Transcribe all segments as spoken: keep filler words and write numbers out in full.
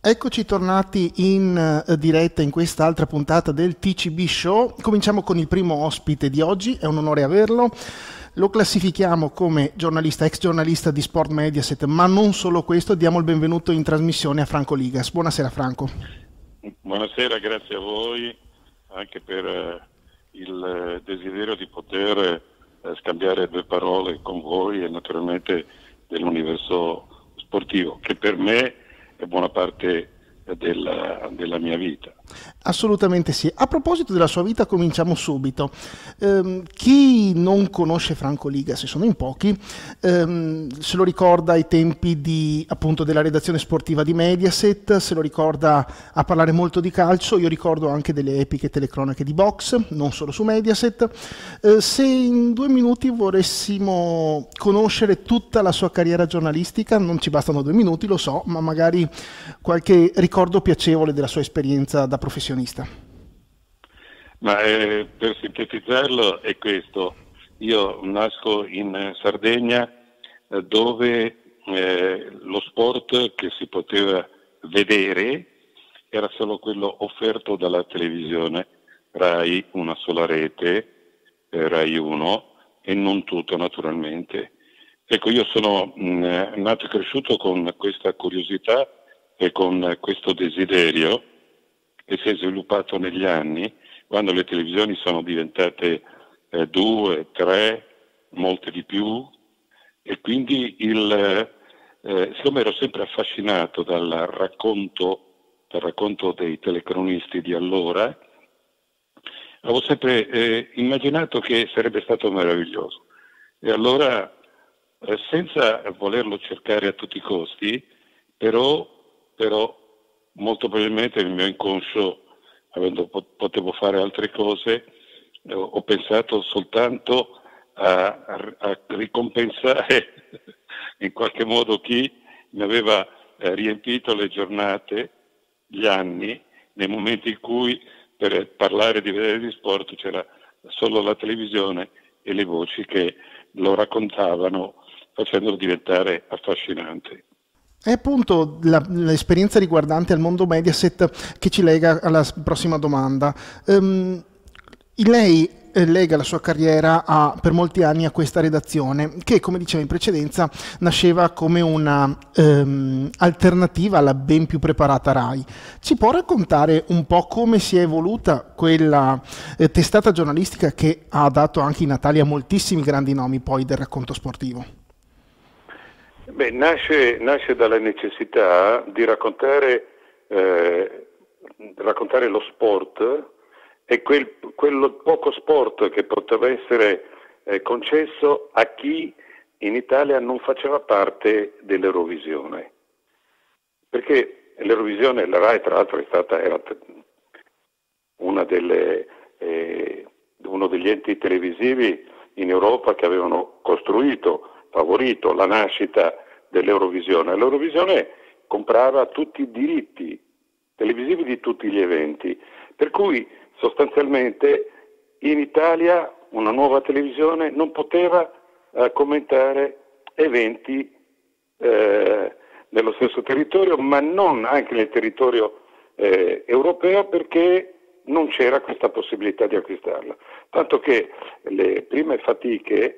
Eccoci tornati in eh, diretta in quest'altra puntata del T C B Show. Cominciamo con il primo ospite di oggi, è un onore averlo. Lo classifichiamo come giornalista, ex giornalista di Sport Mediaset, ma non solo questo, diamo il benvenuto in trasmissione a Franco Ligas. Buonasera Franco. Buonasera, grazie a voi anche per eh, il desiderio di poter eh, scambiare due parole con voi e naturalmente dell'universo sportivo, che per me è buona parte della, della mia vita. Assolutamente sì. A proposito della sua vita cominciamo subito. Ehm, chi non conosce Franco Ligas, e sono in pochi, ehm, se lo ricorda ai tempi di, appunto, della redazione sportiva di Mediaset, se lo ricorda a parlare molto di calcio. Io ricordo anche delle epiche telecronache di box, non solo su Mediaset. Eh, se in due minuti volessimo conoscere tutta la sua carriera giornalistica, non ci bastano due minuti, lo so, ma magari qualche ricordo piacevole della sua esperienza da professionista. Ma eh, per sintetizzarlo è questo: io nasco in Sardegna eh, dove eh, lo sport che si poteva vedere era solo quello offerto dalla televisione, Rai, una sola rete, eh, Rai uno, e non tutto naturalmente. Ecco, io sono mh, nato e cresciuto con questa curiosità e con questo desiderio che si è sviluppato negli anni, quando le televisioni sono diventate eh, due, tre, molte di più, e quindi il, eh, siccome ero sempre affascinato dal racconto, dal racconto dei telecronisti di allora, avevo sempre eh, immaginato che sarebbe stato meraviglioso. E allora, eh, senza volerlo cercare a tutti i costi, però, però molto probabilmente nel mio inconscio, avendo, potevo fare altre cose, eh, ho pensato soltanto a, a, a ricompensare in qualche modo chi mi aveva eh, riempito le giornate, gli anni, nei momenti in cui per parlare di vedere di sport c'era solo la televisione e le voci che lo raccontavano, facendolo diventare affascinante. È appunto la, l'esperienza riguardante al mondo Mediaset che ci lega alla prossima domanda. Um, lei eh, lega la sua carriera a, per molti anni a questa redazione che, come dicevo in precedenza, nasceva come una um, alternativa alla ben più preparata Rai. Ci può raccontare un po' come si è evoluta quella eh, testata giornalistica che ha dato anche in Italia moltissimi grandi nomi poi del racconto sportivo? Beh, nasce, nasce dalla necessità di raccontare, eh, raccontare lo sport e quel, quello poco sport che poteva essere eh, concesso a chi in Italia non faceva parte dell'Eurovisione. Perché l'Eurovisione, la Rai tra l'altro è stata, era una delle, eh, uno degli enti televisivi in Europa che avevano costruito, favorito la nascita dell'Eurovisione. L'Eurovisione comprava tutti i diritti televisivi di tutti gli eventi, per cui sostanzialmente in Italia una nuova televisione non poteva eh, commentare eventi eh, nello stesso territorio, ma non anche nel territorio eh, europeo, perché non c'era questa possibilità di acquistarla. Tanto che le prime fatiche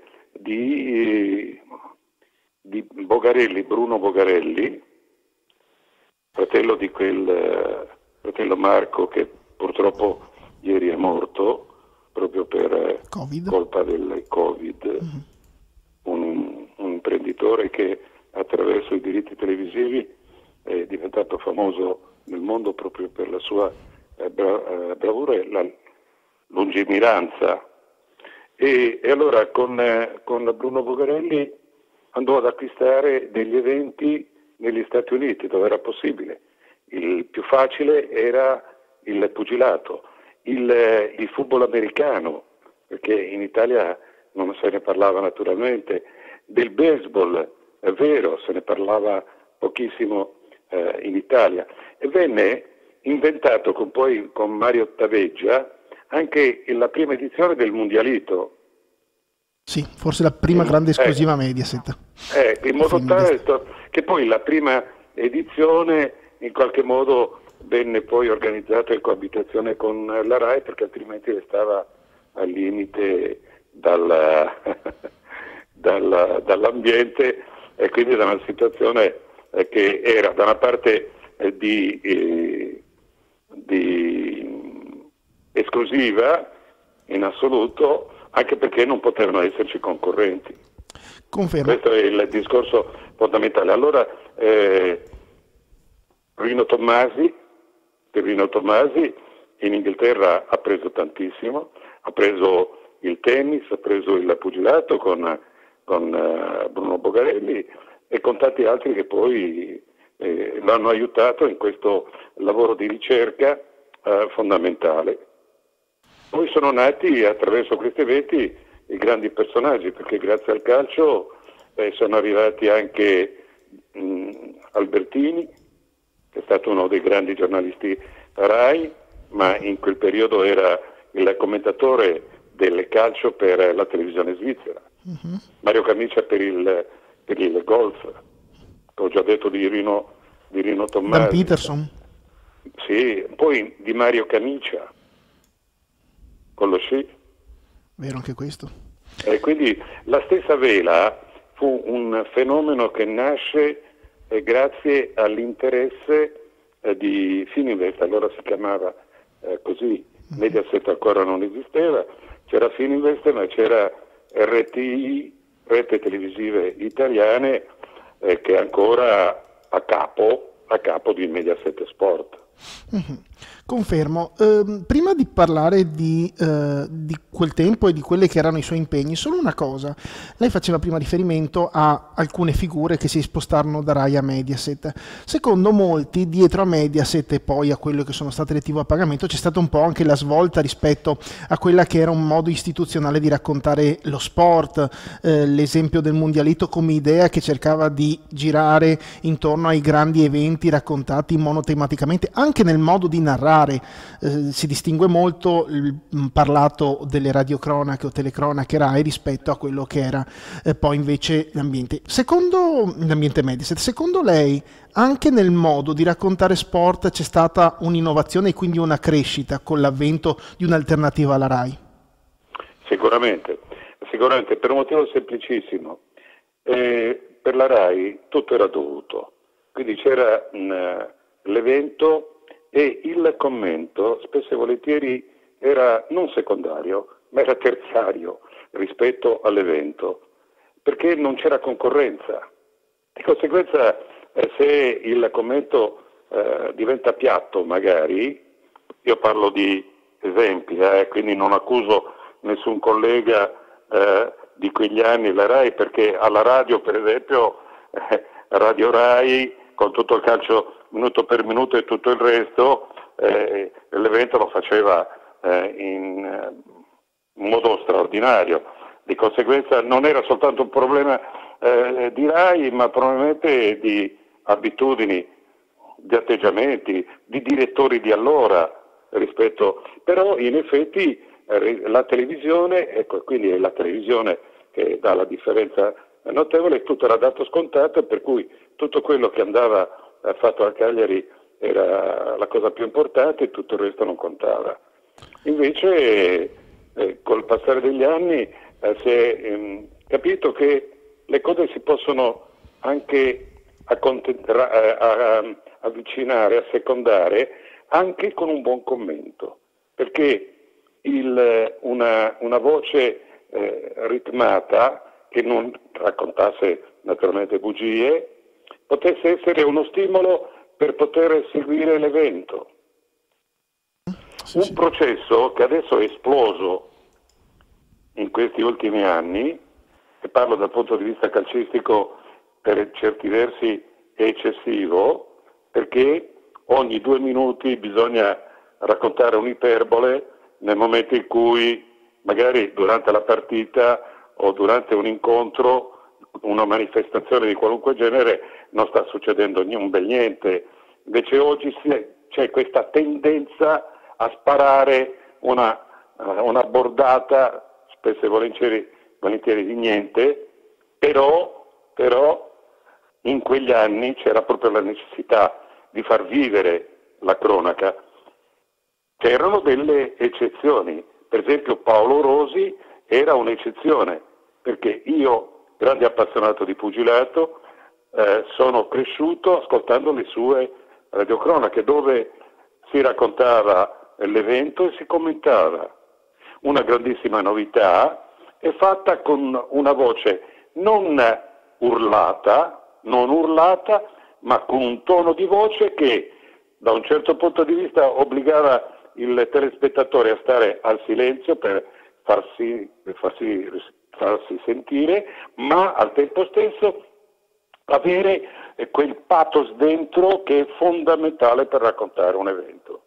di, di Bogarelli, Bruno Bogarelli, fratello di quel fratello Marco che purtroppo ieri è morto proprio per COVID. colpa del Covid, mm-hmm. un, un imprenditore che attraverso i diritti televisivi è diventato famoso nel mondo proprio per la sua eh, bra- eh, bravura e la lungimiranza. E, e allora con, eh, con Bruno Bogarelli andò ad acquistare degli eventi negli Stati Uniti dove era possibile. Il più facile era il pugilato, il, eh, il football americano, perché in Italia non se ne parlava naturalmente, del baseball, è vero, se ne parlava pochissimo eh, in Italia, e venne inventato con, poi con Mario Taveggia anche la prima edizione del Mundialito. Sì, forse la prima in, grande esclusiva eh, Mediaset. Eh, in modo tale che poi la prima edizione in qualche modo venne poi organizzata in coabitazione con la RAI, perché altrimenti restava al limite dalla, dalla, dall'ambiente, e quindi da una situazione eh, che era da una parte eh, di, eh, di esclusiva in assoluto, anche perché non potevano esserci concorrenti. Confermo. Questo è il discorso fondamentale. Allora eh, Rino Tommasi, Rino Tommasi in Inghilterra ha preso tantissimo, ha preso il tennis, ha preso il pugilato con, con uh, Bruno Bogarelli e con tanti altri che poi eh, lo hanno aiutato in questo lavoro di ricerca uh, fondamentale. Poi sono nati attraverso questi eventi i grandi personaggi, perché grazie al calcio eh, sono arrivati anche mh, Albertini, che è stato uno dei grandi giornalisti RAI, ma in quel periodo era il commentatore del calcio per la televisione svizzera. Uh-huh. Mario Camicia per il, per il golf, ho già detto di Rino, di Rino Tommasi. Dan Peterson. Sì, poi di Mario Camicia con lo sci. Vero anche questo. E quindi la stessa vela fu un fenomeno che nasce eh, grazie all'interesse eh, di Fininvest, allora si chiamava eh, così, Mediaset ancora non esisteva, c'era Fininvest ma c'era R T I, Rete Televisive Italiane, eh, che è ancora a capo, a capo di Mediaset Sport. Mm-hmm. Confermo. Eh, prima di parlare di, eh, di quel tempo e di quelli che erano i suoi impegni, solo una cosa. Lei faceva prima riferimento a alcune figure che si spostarono da Rai a Mediaset. Secondo molti, dietro a Mediaset e poi a quello che sono state le tivù a pagamento, c'è stata un po' anche la svolta rispetto a quella che era un modo istituzionale di raccontare lo sport, eh, l'esempio del Mundialito come idea che cercava di girare intorno ai grandi eventi raccontati monotematicamente, anche nel modo di narrare. Eh, si distingue molto il parlato delle radiocronache o telecronache Rai rispetto a quello che era eh, poi invece l'ambiente. Secondo l'ambiente Mediaset, secondo lei anche nel modo di raccontare sport c'è stata un'innovazione e quindi una crescita con l'avvento di un'alternativa alla Rai? Sicuramente, sicuramente per un motivo semplicissimo. Eh, per la Rai tutto era dovuto, quindi c'era mh, l'evento e il commento spesso e volentieri era non secondario, ma era terziario rispetto all'evento, perché non c'era concorrenza. Di conseguenza, eh, se il commento eh, diventa piatto, magari, io parlo di esempi, eh, quindi non accuso nessun collega eh, di quegli anni la Rai, perché alla radio, per esempio, eh, Radio Rai, con tutto il calcio minuto per minuto e tutto il resto, eh, l'evento lo faceva eh, in, eh, in modo straordinario. Di conseguenza non era soltanto un problema eh, di Rai, ma probabilmente di abitudini, di atteggiamenti, di direttori di allora rispetto. Però in effetti eh, la televisione, ecco, quindi è la televisione che dà la differenza notevole, tutto era dato scontato, per cui tutto quello che andava fatto a Cagliari era la cosa più importante e tutto il resto non contava. Invece eh, col passare degli anni eh, si è ehm, capito che le cose si possono anche accontentra- a, a, avvicinare, assecondare anche con un buon commento, perché il, una, una voce eh, ritmata che non raccontasse naturalmente bugie potesse essere uno stimolo per poter seguire l'evento. Sì, Un sì. processo che adesso è esploso in questi ultimi anni, e parlo dal punto di vista calcistico per certi versi è eccessivo, perché ogni due minuti bisogna raccontare un'iperbole nel momento in cui magari durante la partita o durante un incontro, una manifestazione di qualunque genere, non sta succedendo un bel niente. Invece oggi c'è questa tendenza a sparare una, una bordata, spesso e volentieri, volentieri di niente, però, però in quegli anni c'era proprio la necessità di far vivere la cronaca. C'erano delle eccezioni, per esempio Paolo Rosi era un'eccezione, perché io, grande appassionato di pugilato, eh, sono cresciuto ascoltando le sue radiocronache, dove si raccontava l'evento e si commentava. Una grandissima novità, è fatta con una voce non urlata, non urlata, ma con un tono di voce che da un certo punto di vista obbligava il telespettatore a stare al silenzio per farsi, per farsi, farsi sentire, ma al tempo stesso avere quel pathos dentro che è fondamentale per raccontare un evento.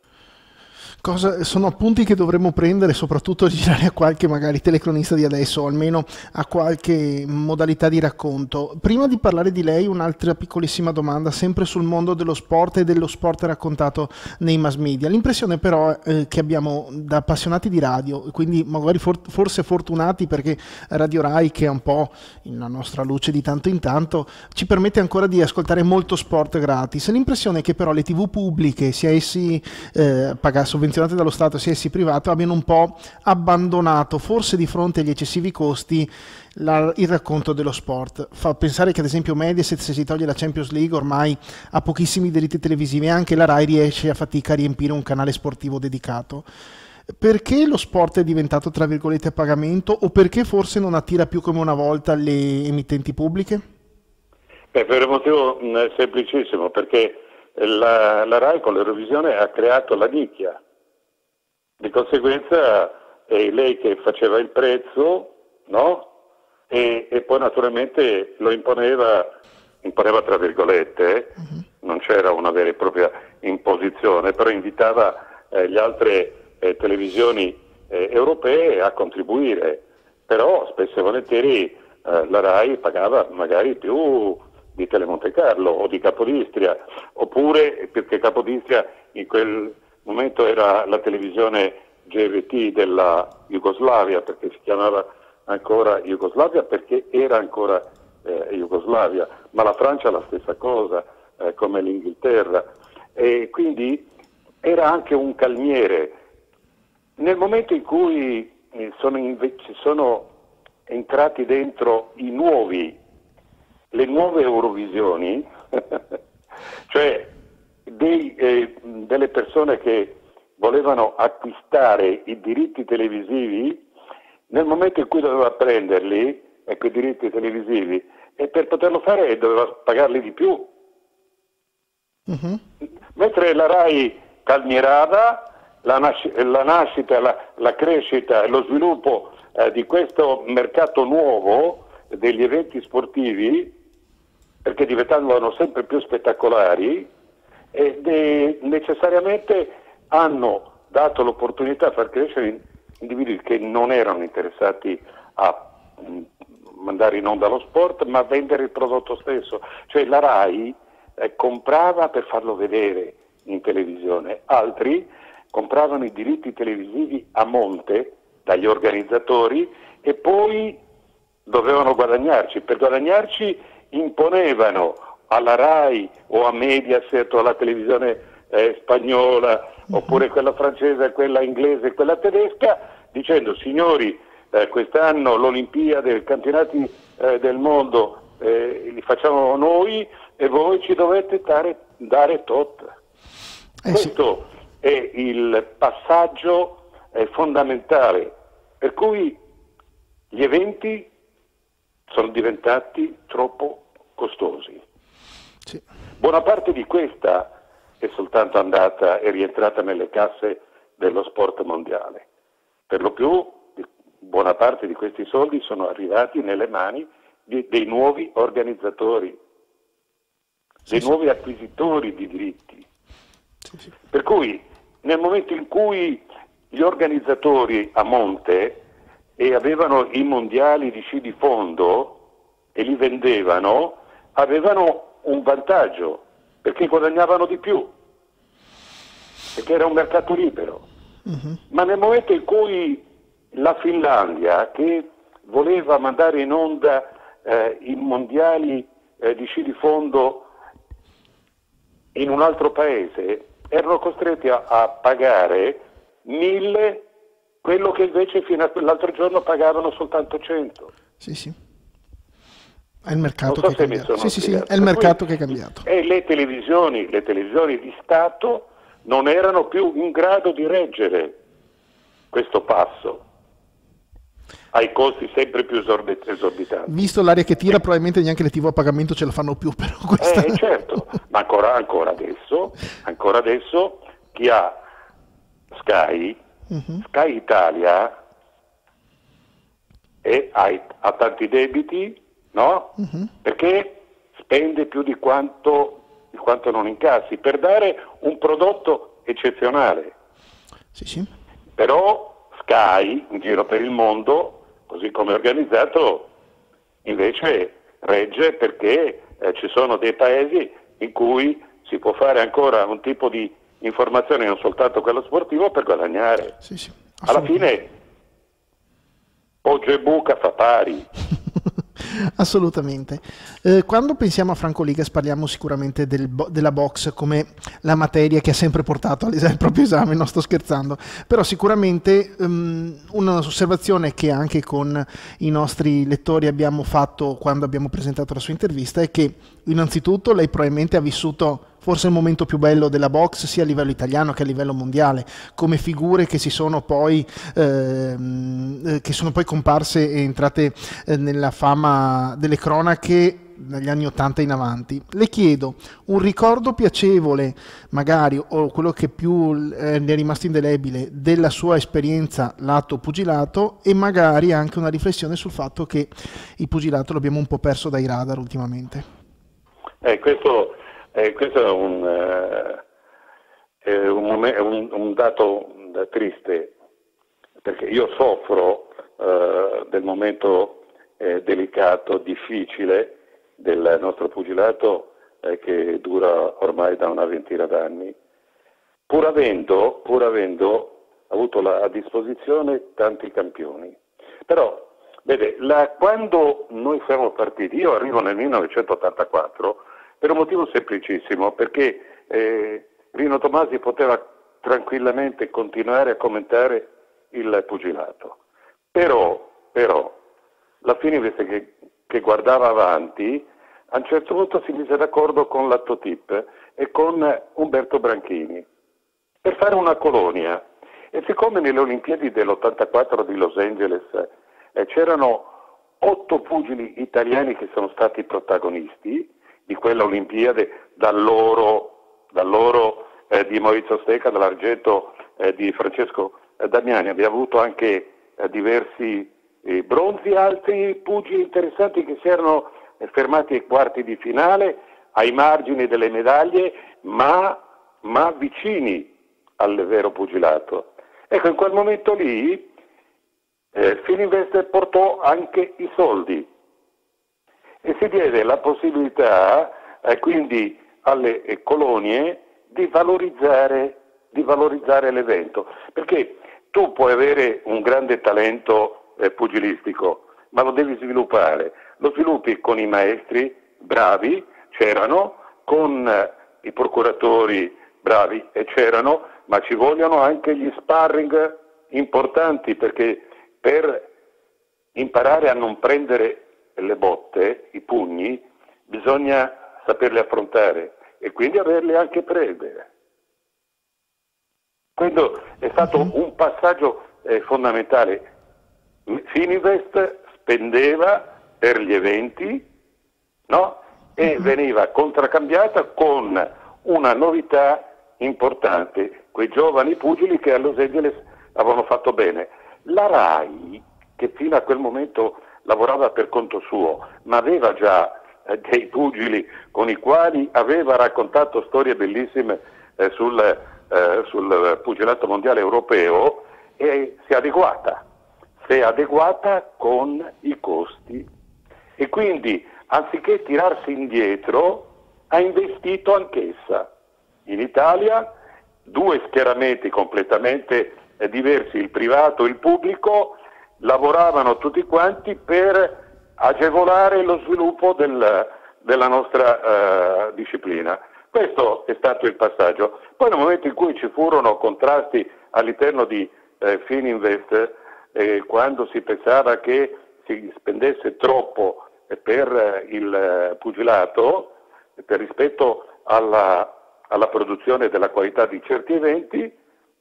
Cosa, sono appunti che dovremmo prendere, soprattutto girare a qualche magari telecronista di adesso, o almeno a qualche modalità di racconto. Prima di parlare di lei, un'altra piccolissima domanda, sempre sul mondo dello sport e dello sport raccontato nei mass media. L'impressione però eh, che abbiamo da appassionati di radio, quindi magari for- forse fortunati perché Radio Rai, che è un po' la nostra luce di tanto in tanto, ci permette ancora di ascoltare molto sport gratis. L'impressione è che però le tivù pubbliche, sia essi eh, pagati sovvenzionati dallo Stato sia essi privato, abbiano un po' abbandonato, forse di fronte agli eccessivi costi, la, il racconto dello sport. Fa pensare che ad esempio Mediaset, se si toglie la Champions League, ormai ha pochissimi diritti televisivi e anche la Rai riesce a fatica a riempire un canale sportivo dedicato. Perché lo sport è diventato tra virgolette a pagamento, o perché forse non attira più come una volta le emittenti pubbliche? Beh, per un motivo mh, semplicissimo, perché la, la Rai con l'Eurovisione ha creato la nicchia. Di conseguenza è lei che faceva il prezzo, no? E, e poi naturalmente lo imponeva, imponeva tra virgolette, eh? uh-huh. Non c'era una vera e propria imposizione, però invitava eh, le altre eh, televisioni eh, europee a contribuire, però spesso e volentieri eh, la Rai pagava magari più di Telemonte Carlo o di Capodistria, oppure perché Capodistria in quel momento era la televisione G R T della Jugoslavia, perché si chiamava ancora Jugoslavia, perché era ancora eh, Jugoslavia, ma la Francia la stessa cosa, eh, come l'Inghilterra, e quindi era anche un calmiere. Nel momento in cui eh, sono, invece, sono entrati dentro i nuovi, le nuove Eurovisioni, cioè dei, eh, delle persone che volevano acquistare i diritti televisivi, nel momento in cui doveva prenderli, ecco, i diritti televisivi, e per poterlo fare doveva pagarli di più. Uh-huh. Mentre la Rai calmierava la, nas- la nascita, la, la crescita e lo sviluppo eh, di questo mercato nuovo degli eventi sportivi, perché diventavano sempre più spettacolari, ed eh, necessariamente hanno dato l'opportunità a far crescere individui che non erano interessati a mh, mandare in onda lo sport, ma a vendere il prodotto stesso. Cioè la Rai eh, comprava per farlo vedere in televisione, altri compravano i diritti televisivi a monte dagli organizzatori e poi dovevano guadagnarci. Per guadagnarci imponevano alla Rai o a Mediaset o alla televisione eh, spagnola, uh-huh. oppure quella francese, quella inglese, quella tedesca, dicendo: signori, eh, quest'anno l'Olimpiade, i campionati eh, del mondo eh, li facciamo noi e voi ci dovete dare, dare tot. Eh, Questo sì. È il passaggio eh, fondamentale, per cui gli eventi sono diventati troppo costosi. Sì. Buona parte di questa è soltanto andata e rientrata nelle casse dello sport mondiale. Per lo più, buona parte di questi soldi sono arrivati nelle mani di, dei nuovi organizzatori, sì, dei sì. nuovi acquisitori di diritti. Sì, sì. Per cui, nel momento in cui gli organizzatori a monte e avevano i mondiali di sci di fondo e li vendevano, avevano un vantaggio, perché guadagnavano di più, perché era un mercato libero. Uh-huh. Ma nel momento in cui la Finlandia, che voleva mandare in onda eh, i mondiali eh, di sci di fondo in un altro paese erano costretti a, a pagare mille, quello che invece fino a quell'altro giorno pagavano soltanto cento. Sì, sì. È il mercato so che è cambiato. Sì, sì, sì, è il Per mercato cui, che è cambiato. E le televisioni, le televisioni di Stato non erano più in grado di reggere questo passo ai costi sempre più esorbitanti. Visto l'aria che tira, probabilmente neanche le tivù a pagamento ce la fanno più, però questa... Eh, certo, ma ancora, ancora adesso, ancora adesso chi ha Sky, uh-huh. Sky Italia e ha, ha tanti debiti, no? Uh-huh. Perché spende più di quanto, di quanto non incassi per dare un prodotto eccezionale. Sì, sì. Però Sky, in giro per il mondo, così come è organizzato, invece regge perché eh, ci sono dei paesi in cui si può fare ancora un tipo di informazione, non soltanto quello sportivo, per guadagnare. Sì, sì, alla fine Poggio e Buca fa pari. Assolutamente. Eh, quando pensiamo a Franco Ligas parliamo sicuramente del bo- della box come la materia che ha sempre portato al proprio esame, non sto scherzando, però sicuramente um, un'osservazione che anche con i nostri lettori abbiamo fatto quando abbiamo presentato la sua intervista è che innanzitutto lei probabilmente ha vissuto forse il momento più bello della box sia a livello italiano che a livello mondiale, come figure che si sono poi ehm, che sono poi comparse e entrate eh, nella fama delle cronache dagli anni ottanta in avanti. Le chiedo un ricordo piacevole, magari, o quello che più eh, ne è rimasto indelebile della sua esperienza lato pugilato, e magari anche una riflessione sul fatto che il pugilato l'abbiamo un po' perso dai radar ultimamente. Eh, questo Eh, questo è un, eh, è un, è un, un dato triste, perché io soffro eh, del momento eh, delicato, difficile del nostro pugilato eh, che dura ormai da una ventina d'anni, pur avendo, pur avendo avuto la, a disposizione tanti campioni. Però, vede, la, quando noi siamo partiti, io arrivo nel millenovecentottantaquattro, per un motivo semplicissimo, perché eh, Rino Tomasi poteva tranquillamente continuare a commentare il pugilato. Però, però la Fininvest che, che guardava avanti, a un certo punto si mise d'accordo con l'Attotip e con Umberto Branchini per fare una colonia. E siccome nelle Olimpiadi dell'ottantaquattro di Los Angeles eh, c'erano otto pugili italiani che sono stati protagonisti di quella Olimpiade, dall'oro, dall'oro eh, di Maurizio Stecca, dall'argento eh, di Francesco eh, Damiani. Abbiamo avuto anche eh, diversi eh, bronzi, altri pugili interessanti che si erano eh, fermati ai quarti di finale, ai margini delle medaglie, ma, ma vicini al vero pugilato. Ecco, in quel momento lì eh, Fininvest portò anche i soldi e si diede la possibilità eh, quindi alle eh, colonie di valorizzare, di valorizzare l'evento, perché tu puoi avere un grande talento eh, pugilistico, ma lo devi sviluppare, lo sviluppi con i maestri bravi, c'erano, con eh, i procuratori bravi e c'erano, ma ci vogliono anche gli sparring importanti, perché per imparare a non prendere le botte, i pugni, bisogna saperli affrontare e quindi averli anche prendere. Questo è stato un passaggio eh, fondamentale. Fininvest spendeva per gli eventi, no? E veniva contraccambiata con una novità importante, quei giovani pugili che a Los Angeles avevano fatto bene. La RAI, che fino a quel momento lavorava per conto suo, ma aveva già eh, dei pugili con i quali aveva raccontato storie bellissime eh, sul, eh, sul pugilato mondiale europeo, e si è adeguata, si è adeguata con i costi e quindi anziché tirarsi indietro ha investito anch'essa. In Italia due schieramenti completamente eh, diversi, il privato e il pubblico, lavoravano tutti quanti per agevolare lo sviluppo del, della nostra uh, disciplina. Questo è stato il passaggio. Poi nel momento in cui ci furono contrasti all'interno di eh, Fininvest, eh, quando si pensava che si spendesse troppo eh, per eh, il eh, pugilato, per rispetto alla, alla produzione della qualità di certi eventi,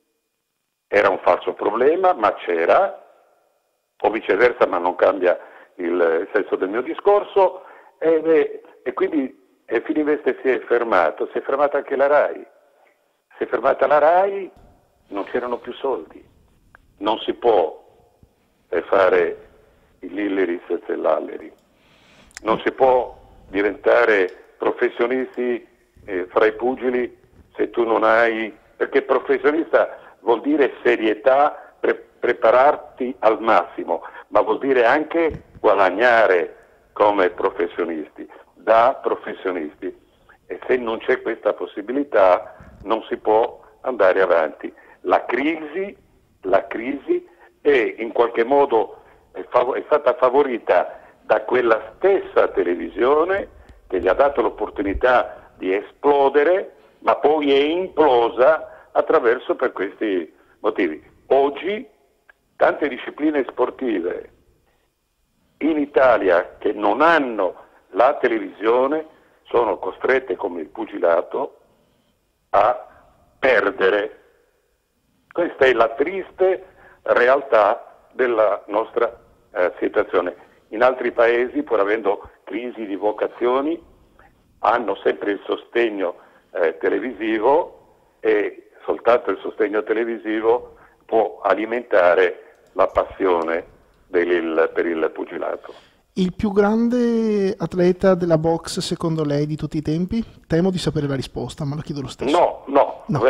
era un falso problema, ma c'era, o viceversa, ma non cambia il senso del mio discorso, e, e quindi e Fininvest si è fermato, si è fermata anche la RAI. Si è fermata la RAI, non c'erano più soldi. Non si può eh, fare il Lilleris e l'Alleri. Non si può diventare professionisti eh, fra i pugili se tu non hai... Perché professionista vuol dire serietà, pre- prepararti al massimo, ma vuol dire anche guadagnare come professionisti, da professionisti, e se non c'è questa possibilità non si può andare avanti. La crisi, la crisi è in qualche modo è, fav- è stata favorita da quella stessa televisione che gli ha dato l'opportunità di esplodere, ma poi è implosa attraverso per questi motivi. Oggi tante discipline sportive in Italia che non hanno la televisione sono costrette, come il pugilato, a perdere. Questa è la triste realtà della nostra eh, situazione. In altri paesi, pur avendo crisi di vocazioni, hanno sempre il sostegno eh, televisivo, e soltanto il sostegno televisivo può alimentare la passione del, il, per il pugilato. Il più grande atleta della box secondo lei di tutti i tempi? Temo di sapere la risposta, ma la chiedo lo stesso. No, no. no.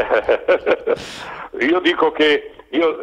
Io dico che io,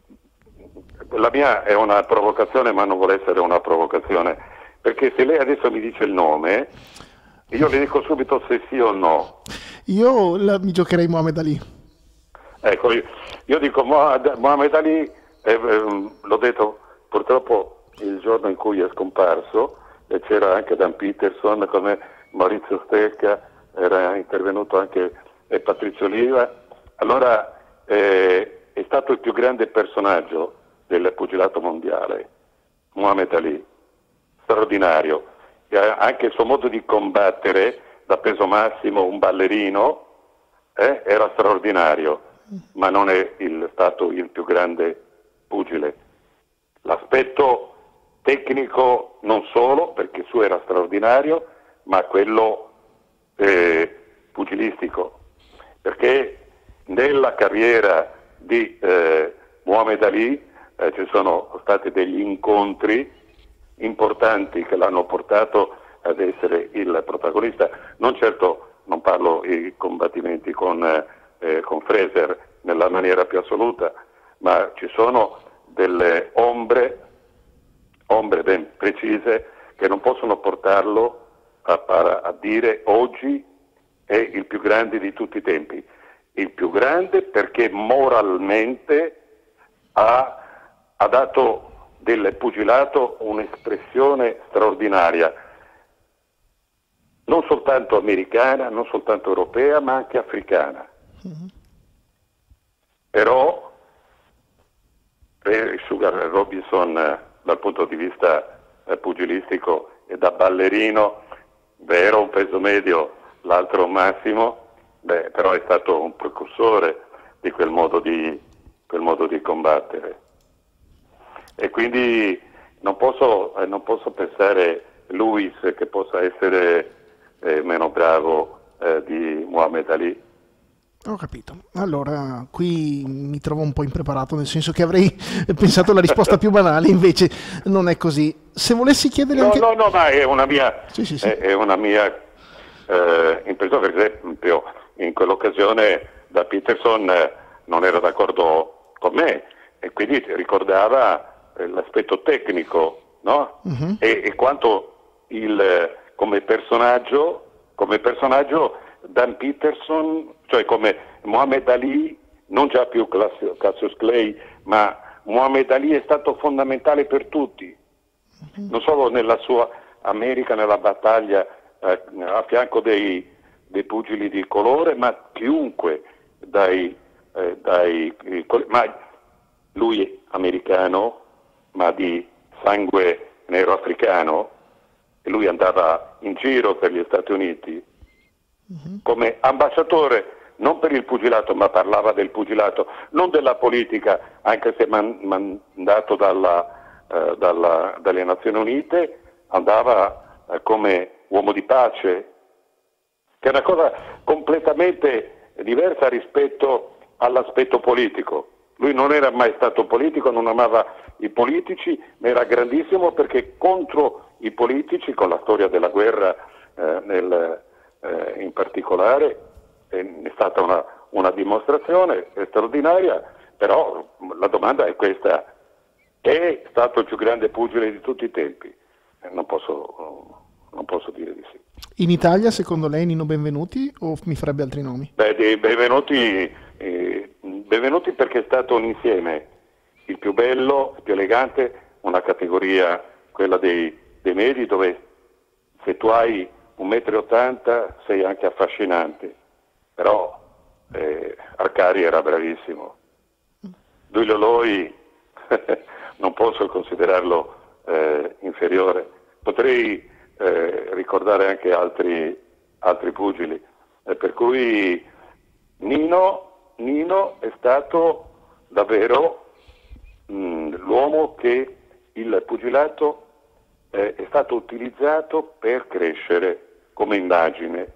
la mia è una provocazione, ma non vuole essere una provocazione, perché se lei adesso mi dice il nome, io le dico subito se sì o no. Io la, mi giocherei Muhammad Ali. Ecco, io, io dico Muhammad Ali, eh, eh, l'ho detto purtroppo il giorno in cui è scomparso, e c'era anche Dan Peterson come Maurizio Stecca, era intervenuto anche eh, Patrizio Oliva. Allora eh, è stato il più grande personaggio del pugilato mondiale, Muhammad Ali, straordinario, e anche il suo modo di combattere da peso massimo, un ballerino, eh, era straordinario, ma non è il, stato il più grande pugile. L'aspetto tecnico non solo, perché il suo era straordinario, ma quello eh, pugilistico, perché nella carriera di eh, Muhammad Ali eh, ci sono stati degli incontri importanti che l'hanno portato ad essere il protagonista. Non certo, non parlo i combattimenti con, eh, con Fraser nella maniera più assoluta, ma ci sono delle ombre ombre ben precise che non possono portarlo a, a, a dire oggi è il più grande di tutti i tempi. Il più grande perché moralmente ha, ha dato del pugilato un'espressione straordinaria, non soltanto americana, non soltanto europea, ma anche africana. Mm-hmm. Però per Sugar Robinson, dal punto di vista eh, pugilistico e da ballerino, vero un peso medio, l'altro un massimo, beh, però è stato un precursore di quel modo di, quel modo di combattere. E quindi non posso, eh, non posso pensare Lewis che possa essere eh, meno bravo eh, di Muhammad Ali. Ho capito. Allora, qui mi trovo un po' impreparato, nel senso che avrei pensato la risposta più banale, invece non è così. Se volessi chiedere no, anche... No, no, ma è una mia, sì, sì, sì. È, è una mia eh, impressione, per esempio, in quell'occasione da Peterson eh, non era d'accordo con me, e quindi ricordava eh, l'aspetto tecnico, no? Uh-huh. E, e quanto il, come personaggio, come personaggio Dan Peterson, cioè come Muhammad Ali, non già più Cassius Clay, ma Muhammad Ali è stato fondamentale per tutti, non solo nella sua America, nella battaglia eh, a fianco dei, dei pugili di colore, ma chiunque, dai, eh, dai eh, ma lui americano, ma di sangue nero africano, e lui andava in giro per gli Stati Uniti uh-huh. come ambasciatore, non per il pugilato, ma parlava del pugilato, non della politica, anche se man, mandato dalla, eh, dalla, dalle Nazioni Unite, andava eh, come uomo di pace, che è una cosa completamente diversa rispetto all'aspetto politico. Lui non era mai stato politico, non amava i politici, ma era grandissimo perché contro i politici, con la storia della guerra eh, nel, eh, in particolare, è stata una, una dimostrazione straordinaria, però la domanda è questa: è stato il più grande pugile di tutti i tempi? Eh, non posso, non posso dire di sì. In Italia, secondo lei, Nino Benvenuti, o mi farebbe altri nomi? Beh, di Benvenuti, eh, Benvenuti perché è stato un insieme, il più bello, il più elegante, una categoria, quella dei, dei medi, dove se tu hai un metro e ottanta sei anche affascinante. Però eh, Arcari era bravissimo. Duilio Loi non posso considerarlo eh, inferiore. Potrei eh, ricordare anche altri, altri pugili. Eh, per cui Nino, Nino è stato davvero mh, l'uomo che il pugilato eh, è stato utilizzato per crescere come immagine.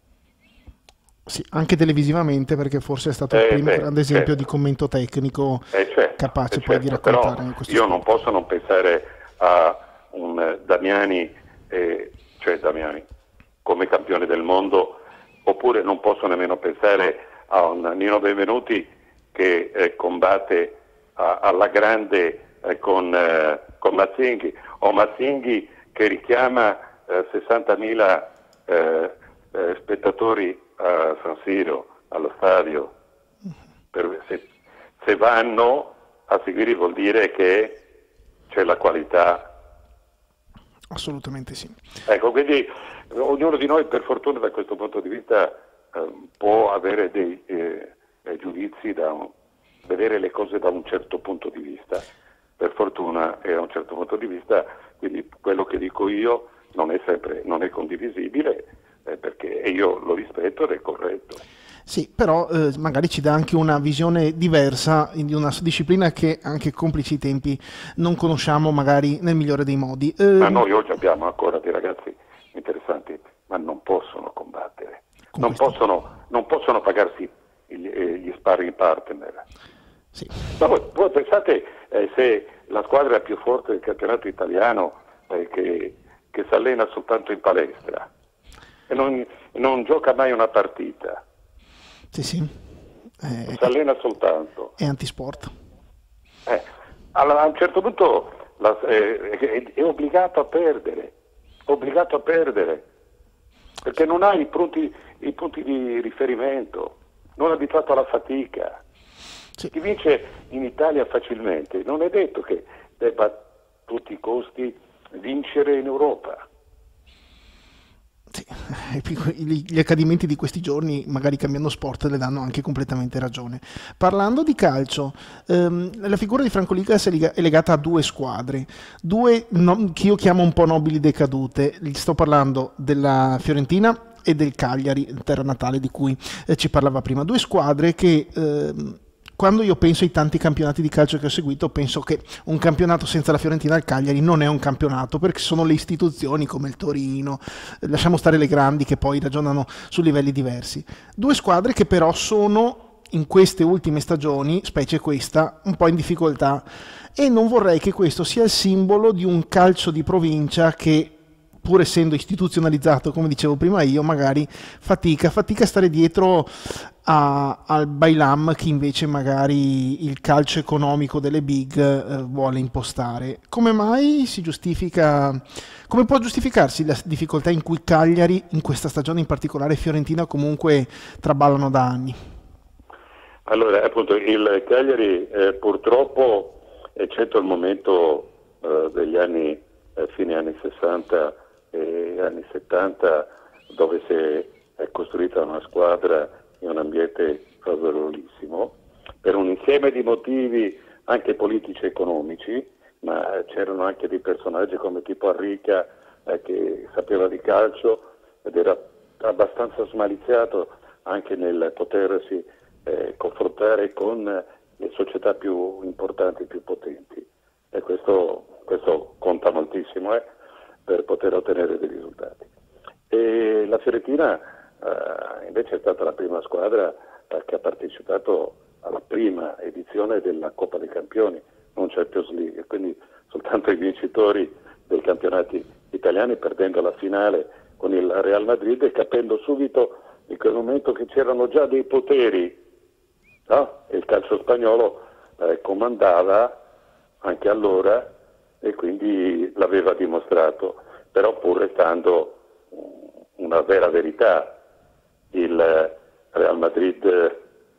Sì, anche televisivamente, perché forse è stato eh, il primo beh, grande esempio certo. di commento tecnico eh, certo, capace eh, poi certo. di raccontare Però questo io sport. non posso non pensare a un Damiani, eh, cioè Damiani come campione del mondo, oppure non posso nemmeno pensare a un Nino Benvenuti che eh, combatte a, alla grande eh, con, eh, con Mazzinghi, o Mazzinghi che richiama eh, sessantamila eh, eh, spettatori a San Siro, allo stadio. Per, se, se vanno a seguire vuol dire che c'è la qualità. Assolutamente sì. Ecco, quindi ognuno di noi, per fortuna, da questo punto di vista eh, può avere dei eh, giudizi, da un, vedere le cose da un certo punto di vista, per fortuna è a un certo punto di vista, quindi quello che dico io non è sempre, non è condivisibile, eh, perché io lo rispetto ed è corretto. Sì, però eh, magari ci dà anche una visione diversa di una disciplina che, anche complici i tempi, non conosciamo magari nel migliore dei modi. Eh, ma noi oggi abbiamo ancora dei ragazzi interessanti, ma non possono combattere, non possono, non possono pagarsi gli, eh, gli sparring partner. Sì. Ma voi, voi pensate eh, se la squadra più forte del campionato italiano eh, che, che si allena soltanto in palestra e non, non gioca mai una partita. Sì, sì. Eh, si allena soltanto. È antisport. Eh, allora, a un certo punto la, eh, è, è obbligato a perdere, obbligato a perdere, perché non ha i punti, i punti di riferimento, non è abituato alla fatica. Sì. Chi vince in Italia facilmente non è detto che debba a tutti i costi vincere in Europa. Sì. Gli accadimenti di questi giorni, magari cambiando sport, le danno anche completamente ragione. Parlando di calcio, ehm, la figura di Franco Ligas è legata a due squadre, due no, che io chiamo un po' nobili decadute. Sto parlando della Fiorentina e del Cagliari, terra natale di cui eh, ci parlava prima. Due squadre che... Ehm, Quando io penso ai tanti campionati di calcio che ho seguito, penso che un campionato senza la Fiorentina e il Cagliari non è un campionato, perché sono le istituzioni come il Torino, lasciamo stare le grandi che poi ragionano su livelli diversi. Due squadre che però sono in queste ultime stagioni, specie questa, un po' in difficoltà, e non vorrei che questo sia il simbolo di un calcio di provincia che, pur essendo istituzionalizzato, come dicevo prima io, magari fatica, fatica a stare dietro a, al bailam che invece magari il calcio economico delle big eh, vuole impostare. Come mai si giustifica, come può giustificarsi la difficoltà in cui Cagliari, in questa stagione in particolare, e Fiorentina comunque traballano da anni? Allora, appunto, il Cagliari eh, purtroppo, eccetto il momento eh, degli anni, eh, fine anni sessanta e anni settanta, dove si è è costruita una squadra in un ambiente favorevolissimo, per un insieme di motivi anche politici e economici, ma c'erano anche dei personaggi come tipo Arrica eh, che sapeva di calcio ed era abbastanza smaliziato anche nel potersi eh, confrontare con le società più importanti, più potenti, e questo, questo conta moltissimo eh, per poter ottenere dei risultati. E la Fiorentina eh, invece è stata la prima squadra eh, che ha partecipato alla prima edizione della Coppa dei Campioni, non Champions League, quindi soltanto i vincitori dei campionati italiani, perdendo la finale con il Real Madrid e capendo subito in quel momento che c'erano già dei poteri, no? E il calcio spagnolo eh, comandava anche allora e quindi l'aveva dimostrato, però pur restando una vera verità, il Real Madrid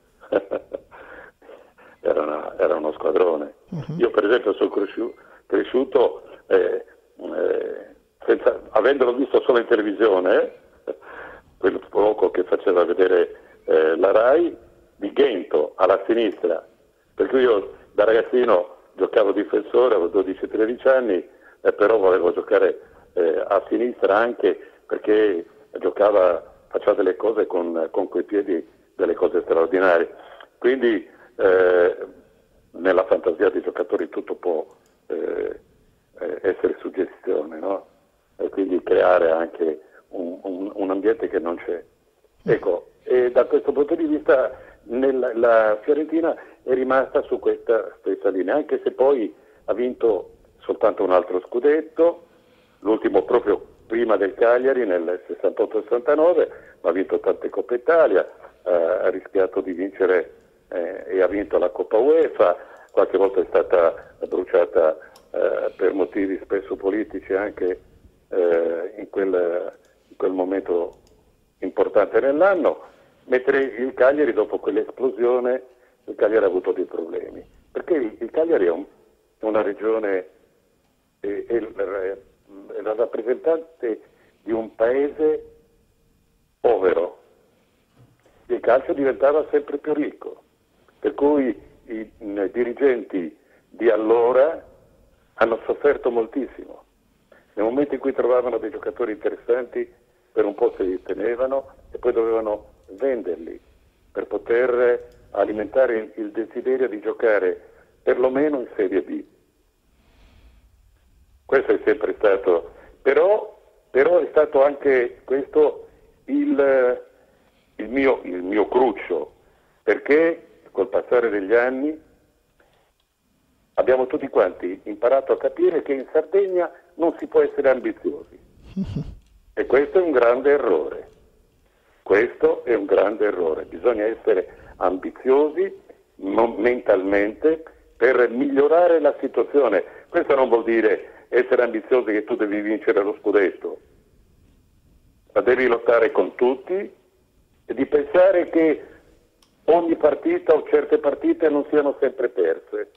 era, una, era uno squadrone. Uh-huh. Io per esempio sono cresciuto, cresciuto eh, eh, senza, avendolo visto solo in televisione, eh, quello poco che faceva vedere eh, la Rai, di Ghento alla sinistra, per cui io da ragazzino giocavo difensore, avevo dodici tredici anni, eh, però volevo giocare eh, a sinistra anche perché giocava, faceva delle cose con, con quei piedi, delle cose straordinarie. Quindi eh, nella fantasia dei giocatori tutto può eh, essere suggestione, no? E quindi creare anche un, un, un ambiente che non c'è. Ecco, e da questo punto di vista nella, la Fiorentina è rimasta su questa stessa linea, anche se poi ha vinto soltanto un altro scudetto, l'ultimo proprio prima del Cagliari nel sessantotto sessantanove, ma ha vinto tante Coppe Italia, eh, ha rischiato di vincere eh, e ha vinto la Coppa UEFA, qualche volta è stata bruciata eh, per motivi spesso politici anche eh, in, quel, in quel momento importante nell'anno, mentre il Cagliari dopo quell'esplosione, il Cagliari ha avuto dei problemi, perché il, il Cagliari è, un, è una regione, è, è, è la rappresentante di un paese povero, il calcio diventava sempre più ricco, per cui i, i dirigenti di allora hanno sofferto moltissimo. Nel momento in cui trovavano dei giocatori interessanti, per un po' se li tenevano e poi dovevano venderli per poter alimentare il, il desiderio di giocare perlomeno in Serie B. Questo è sempre stato, però, però è stato anche questo il, il, mio, il mio cruccio, perché col passare degli anni abbiamo tutti quanti imparato a capire che in Sardegna non si può essere ambiziosi. E questo è un grande errore. Questo è un grande errore. Bisogna essere ambiziosi mentalmente per migliorare la situazione. Questo non vuol dire essere ambiziosi che tu devi vincere lo scudetto, ma devi lottare con tutti e di pensare che ogni partita o certe partite non siano sempre perse.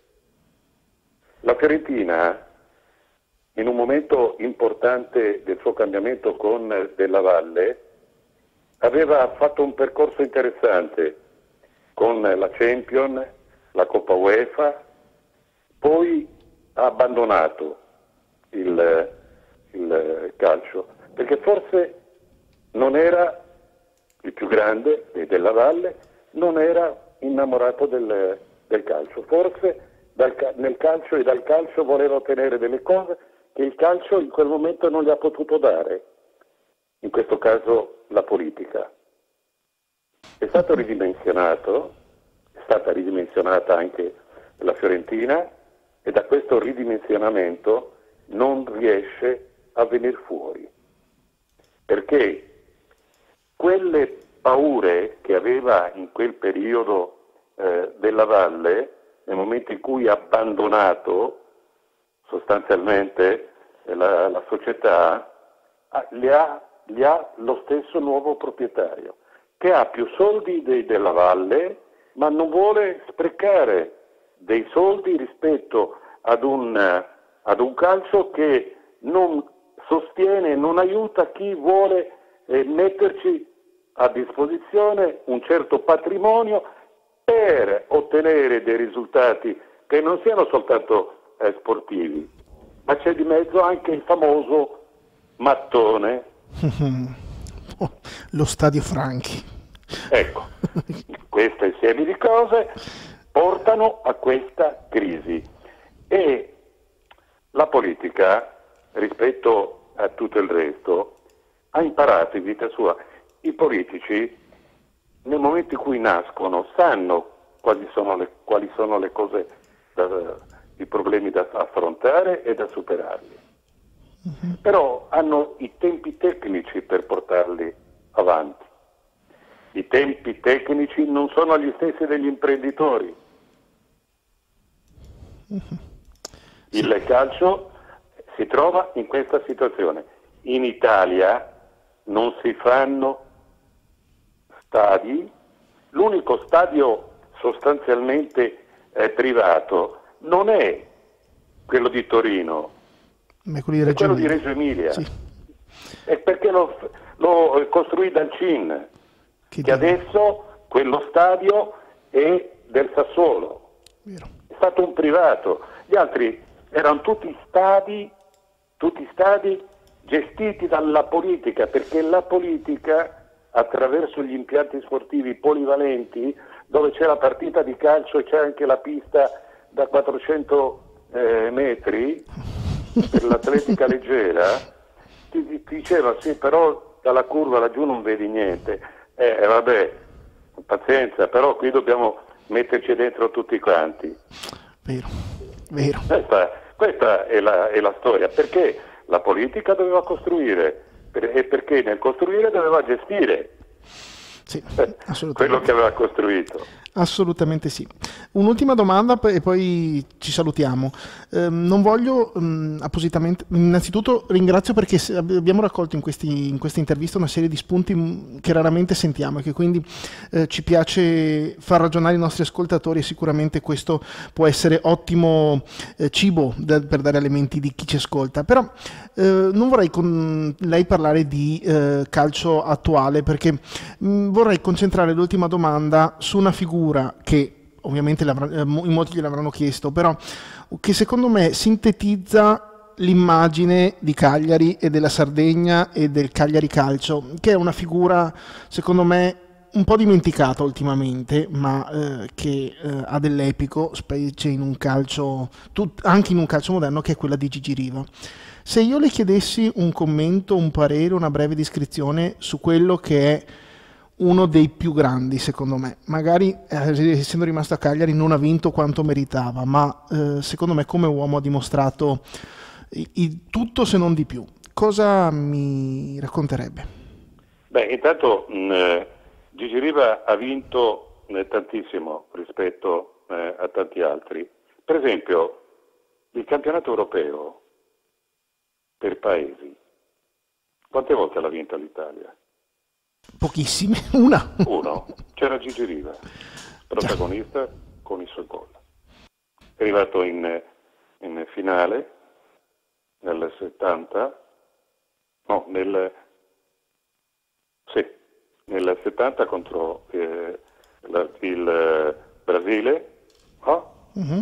La Fiorentina, in un momento importante del suo cambiamento con Della Valle, aveva fatto un percorso interessante con la Champions, la Coppa UEFA, poi ha abbandonato il, il calcio, perché forse non era il più grande Della Valle, non era innamorato del, del calcio, forse dal, nel calcio e dal calcio voleva ottenere delle cose che il calcio in quel momento non gli ha potuto dare, in questo caso la politica. È stato ridimensionato, è stata ridimensionata anche la Fiorentina e da questo ridimensionamento non riesce a venire fuori, perché quelle paure che aveva in quel periodo eh, Della Valle, nel momento in cui ha abbandonato sostanzialmente la, la società, le ha, le ha lo stesso nuovo proprietario, che ha più soldi dei Della Valle, ma non vuole sprecare dei soldi rispetto ad un, ad un calcio che non sostiene, non aiuta chi vuole eh, metterci a disposizione un certo patrimonio per ottenere dei risultati che non siano soltanto eh, sportivi, ma c'è di mezzo anche il famoso mattone. Lo Stadio Franchi. Ecco, questo insieme di cose portano a questa crisi e la politica, rispetto a tutto il resto, ha imparato in vita sua. I politici, nel momento in cui nascono, sanno quali sono le, quali sono le cose, da, i problemi da affrontare e da superarli. Uh-huh. Però hanno i tempi tecnici per portarli avanti. I tempi tecnici non sono gli stessi degli imprenditori. Uh-huh. Sì. Il calcio si trova in questa situazione. In Italia non si fanno stadi, l'unico stadio sostanzialmente eh, privato non è quello di Torino, ma quello di è quello di Reggio Reggio Emilia. Sì. È perché lo, lo costruì dal C I N, che, che adesso quello stadio è del Sassuolo. Vero. È stato un privato. Gli altri erano tutti stadi, tutti stadi gestiti dalla politica, perché la politica, attraverso gli impianti sportivi polivalenti, dove c'è la partita di calcio e c'è anche la pista da quattrocento eh, metri per l'atletica leggera, ti, ti diceva sì, però dalla curva laggiù non vedi niente. Eh vabbè, pazienza, però qui dobbiamo metterci dentro tutti quanti. Vero, vero. Questa, questa è, la, è la storia, perché la politica doveva costruire per, e perché nel costruire doveva gestire. Sì, quello che aveva costruito. Assolutamente sì. Un'ultima domanda e poi ci salutiamo. Eh, non voglio um, appositamente, innanzitutto ringrazio perché abbiamo raccolto in, questi, in questa intervista una serie di spunti che raramente sentiamo e che quindi eh, ci piace far ragionare i nostri ascoltatori, e sicuramente questo può essere ottimo eh, cibo da, per dare elementi di chi ci ascolta. Però eh, non vorrei con lei parlare di eh, calcio attuale, perché mh, vorrei concentrare l'ultima domanda su una figura che ovviamente in molti gliel'avranno chiesto, però che secondo me sintetizza l'immagine di Cagliari e della Sardegna e del Cagliari Calcio, che è una figura secondo me un po' dimenticata ultimamente, ma eh, che eh, ha dell'epico, specie in un calcio, tut, anche in un calcio moderno, che è quella di Gigi Riva. Se io le chiedessi un commento, un parere, una breve descrizione su quello che è uno dei più grandi, secondo me, magari eh, essendo rimasto a Cagliari non ha vinto quanto meritava, ma eh, secondo me come uomo ha dimostrato il tutto se non di più. Cosa mi racconterebbe? Beh, intanto mh, Gigi Riva ha vinto eh, tantissimo rispetto eh, a tanti altri. Per esempio, il campionato europeo per paesi, quante volte l'ha vinto l'Italia? Pochissime, una. Uno, c'era Gigi Riva, protagonista Già. con i suoi gol. È arrivato in, in finale nel settanta, no, nel, sì, nel settanta contro eh, la, il Brasile, no? Uh-huh.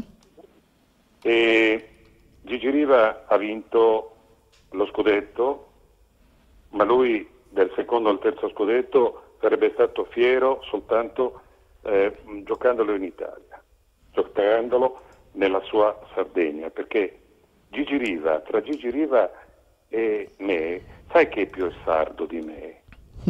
E Gigi Riva ha vinto lo scudetto, ma lui del secondo al terzo scudetto sarebbe stato fiero soltanto eh, giocandolo in Italia, giocandolo nella sua Sardegna, perché Gigi Riva, tra Gigi Riva e me, sai che è più sardo di me?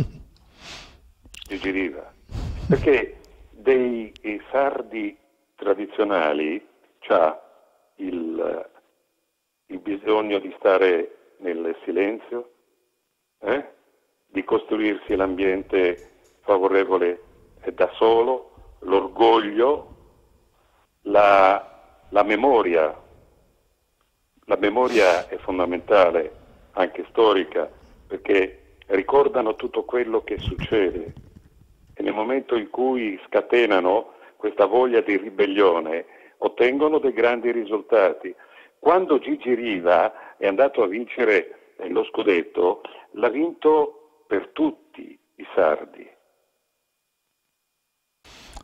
Gigi Riva, perché dei sardi tradizionali c'ha il, il bisogno di stare nel silenzio, eh? di costruirsi l'ambiente favorevole da solo, l'orgoglio, la, la memoria. La memoria è fondamentale, anche storica, perché ricordano tutto quello che succede e nel momento in cui scatenano questa voglia di ribellione ottengono dei grandi risultati. Quando Gigi Riva è andato a vincere lo scudetto, l'ha vinto per tutti i sardi,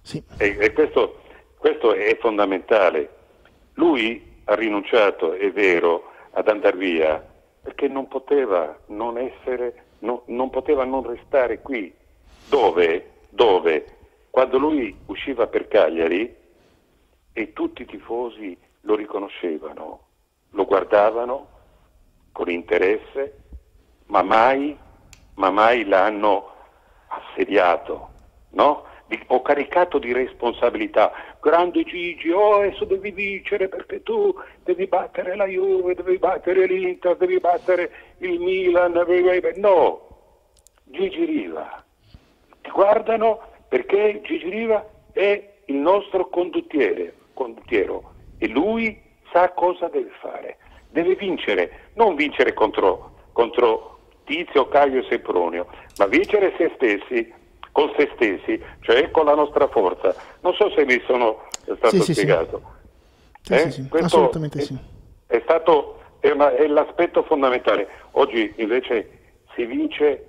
Sì. E, e questo, questo è fondamentale. Lui ha rinunciato, è vero, ad andare via, perché non poteva non essere, no, non poteva non restare qui. Dove? Dove? Quando lui usciva per Cagliari e tutti i tifosi lo riconoscevano, lo guardavano con interesse, ma mai, ma mai l'hanno assediato, no? O caricato di responsabilità. Grande Gigi, oh adesso devi vincere perché tu devi battere la Juve, devi battere l'Inter, devi battere il Milan, devi... no, Gigi Riva, ti guardano perché Gigi Riva è il nostro condottiere, condottiero, e lui sa cosa deve fare, deve vincere, non vincere contro, contro Tizio, Caio e Sempronio, ma vincere se stessi, con se stessi, cioè con la nostra forza. Non so se mi sono stato sì, sì, spiegato. Sì, eh? sì, sì. Questo Assolutamente è, sì. È stato è, una, è l'aspetto fondamentale. Oggi invece si vince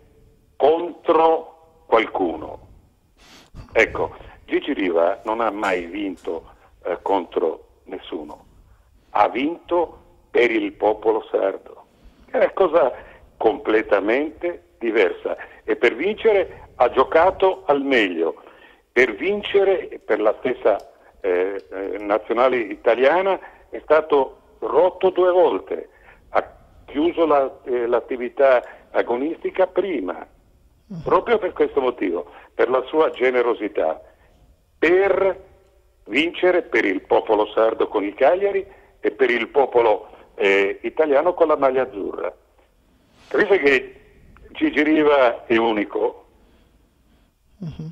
contro qualcuno. Ecco, Gigi Riva non ha mai vinto eh, contro nessuno, ha vinto per il popolo sardo, che è una cosa completamente diversa, e per vincere ha giocato al meglio, per vincere per la stessa eh, eh, nazionale italiana è stato rotto due volte, ha chiuso la, eh, l'attività agonistica prima, proprio per questo motivo, per la sua generosità, per vincere per il popolo sardo con il Cagliari e per il popolo eh, italiano con la maglia azzurra. Capisce che Gigi Riva è unico? Uh-huh.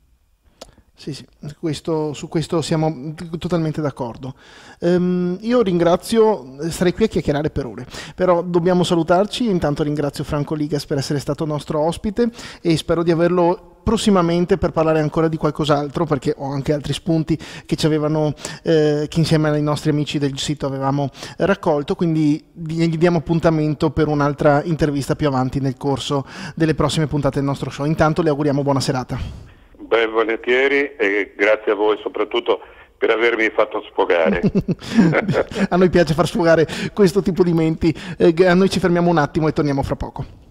Sì, sì, questo, su questo siamo totalmente d'accordo. Um, io ringrazio, starei qui a chiacchierare per ore, però dobbiamo salutarci. Intanto ringrazio Franco Ligas per essere stato nostro ospite e spero di averlo prossimamente per parlare ancora di qualcos'altro, perché ho anche altri spunti che ci avevano, eh, che insieme ai nostri amici del sito avevamo raccolto, quindi gli diamo appuntamento per un'altra intervista più avanti nel corso delle prossime puntate del nostro show. Intanto le auguriamo buona serata. Beh, volentieri, e grazie a voi soprattutto per avermi fatto sfogare. A noi piace far sfogare questo tipo di menti, eh, a noi ci fermiamo un attimo e torniamo fra poco.